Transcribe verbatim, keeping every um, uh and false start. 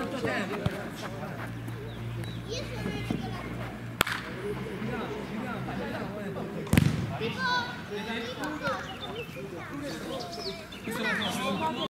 tanto tempo. Io sono il regolatore. Tipo, tipo cosa? Come si chiama?